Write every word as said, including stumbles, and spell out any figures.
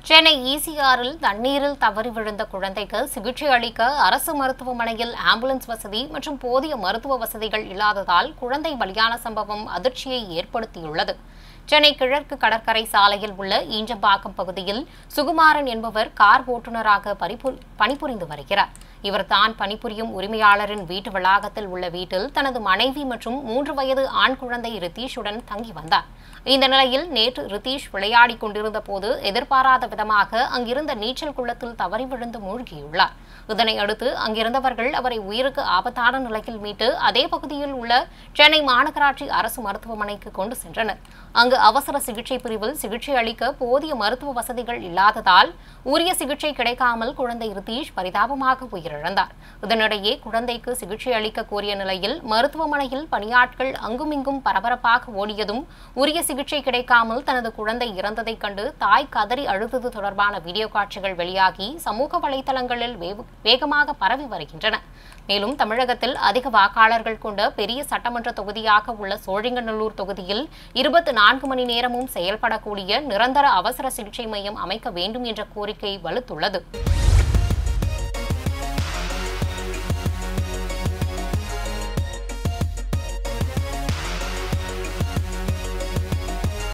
சென்னை ஈசிஆரில் தண்ணீரில் தவறி விழுந்த குழந்தைக்கு சிகிச்சை அளிக்க அரசு மருத்துவமனையில் ஆம்புலன்ஸ் வசதி மற்றும் போதிய மருத்துவ வசதிகள் இல்லாததால் குழந்தை பலியான சம்பவம் அதிர்ச்சியை ஏற்படுத்தியுள்ளது. சென்னை கிழக்கு கடற்கரை சாலையில் உள்ள ஈஞ்சம்பாக்கம் பகுதியில் சுகுமாரன் என்பவர் கார் ஓட்டுநராக பணிபுரிந்து வருகிறார். இவர் தான் பணிபுரியும் உரிமையாளரின் வீட்டு வளாகத்தில் உள்ள வீட்டில் தனது மனைவி மற்றும் மூன்று வயது ஆண் குழந்தை ரித்தீஷுடன் தங்கி வந்தார். இந்த நிலையில் நேற்று ரித்தீஷ் விளையாடிக் கொண்டிருந்த போது எதிர்பாராத விதமாக அங்கிருந்த நீச்சல் குளத்தில் தவறி விழுந்து மூழ்கியுள்ளார். இதனையடுத்து அங்கிருந்தவர்கள் அவரை உயிருக்கு ஆபத்தான நிலையில் மீட்டு அதே பகுதியில் உள்ள சென்னை மாநகராட்சி அரசு மருத்துவமனைக்கு கொண்டு சென்றனர். அங்கு அவசர சிகிச்சை பிரிவில் சிகிச்சை அளிக்க போதிய மருத்துவ வசதிகள் இல்லாததால் உரிய சிகிச்சை கிடைக்காமல் குழந்தை ரித்தீஷ் பரிதாபமாக உயிரிழந்தார். இதனிடையே குழந்தைக்கு சிகிச்சை அளிக்க கோரிய நிலையில் மருத்துவமனையில் பணியாட்கள் அங்குமிங்கும் பரபரப்பாக ஓடியதும் உரிய சிகிச்சை கிடைக்காமல் தனது குழந்தை இறந்ததைக் கண்டு தாய் கதறி அழுதது தொடர்பான வீடியோ காட்சிகள் வெளியாகி சமூக வலைதளங்களில் வேகமாக பரவி வருகின்றன. மேலும் தமிழகத்தில் அதிக வாக்காளர்கள் கொண்ட பெரிய சட்டமன்ற தொகுதியாக உள்ள சோழிங்கநல்லூர் தொகுதியில் இருபத்தி நான்கு மணி நேரமும் செயல்படக்கூடிய நிரந்தர அவசர சிகிச்சை மையம் அமைக்க வேண்டும் என்ற கோரிக்கை வலுத்துள்ளது.